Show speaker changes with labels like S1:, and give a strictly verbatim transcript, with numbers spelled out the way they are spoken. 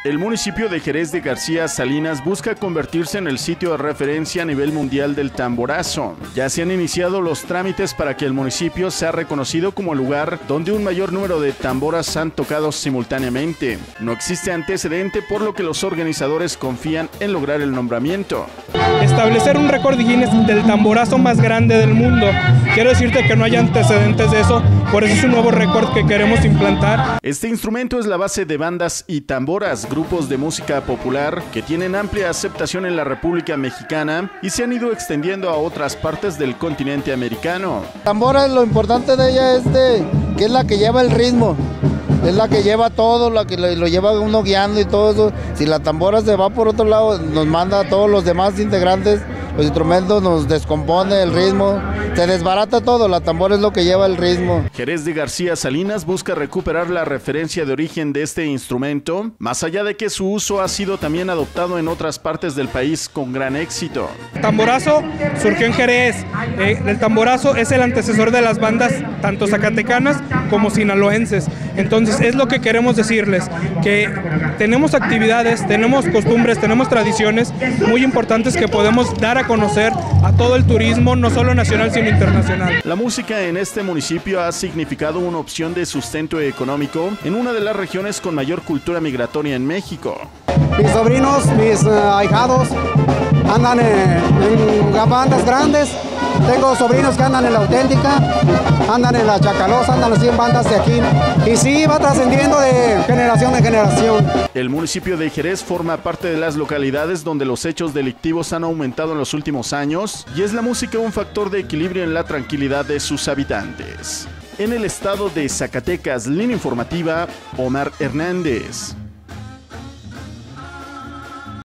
S1: El municipio de Jerez de García Salinas busca convertirse en el sitio de referencia a nivel mundial del tamborazo. Ya se han iniciado los trámites para que el municipio sea reconocido como el lugar donde un mayor número de tamboras han tocado simultáneamente. No existe antecedente, por lo que los organizadores confían en lograr el nombramiento.
S2: Establecer un récord Guinness del tamborazo más grande del mundo. Quiero decirte que no hay antecedentes de eso, por eso es un nuevo récord que queremos implantar.
S1: Este instrumento es la base de bandas y tamboras, grupos de música popular que tienen amplia aceptación en la República Mexicana y se han ido extendiendo a otras partes del continente americano.
S3: Tambora, lo importante de ella es de, que es la que lleva el ritmo. Es la que lleva todo, la que lo lleva uno guiando y todo eso. Si la tambora se va por otro lado, nos manda a todos los demás integrantes, los instrumentos, nos descompone el ritmo, se desbarata todo, la tambora es lo que lleva el ritmo.
S1: Jerez de García Salinas busca recuperar la referencia de origen de este instrumento, más allá de que su uso ha sido también adoptado en otras partes del país con gran éxito.
S2: El tamborazo surgió en Jerez. Eh, el tamborazo es el antecesor de las bandas tanto zacatecanas como sinaloenses. Entonces es lo que queremos decirles, que tenemos actividades, tenemos costumbres, tenemos tradiciones muy importantes que podemos dar a conocer a todo el turismo, no solo nacional sino internacional.
S1: La música en este municipio ha significado una opción de sustento económico en una de las regiones con mayor cultura migratoria en México.
S4: Mis sobrinos, mis uh, ahijados andan en, en bandas grandes. Tengo sobrinos que andan en la Auténtica, andan en la Chacalosa, andan así en bandas de aquí. Y sí, va trascendiendo de generación en generación.
S1: El municipio de Jerez forma parte de las localidades donde los hechos delictivos han aumentado en los últimos años y es la música un factor de equilibrio en la tranquilidad de sus habitantes. En el estado de Zacatecas, Línea Informativa, Omar Hernández.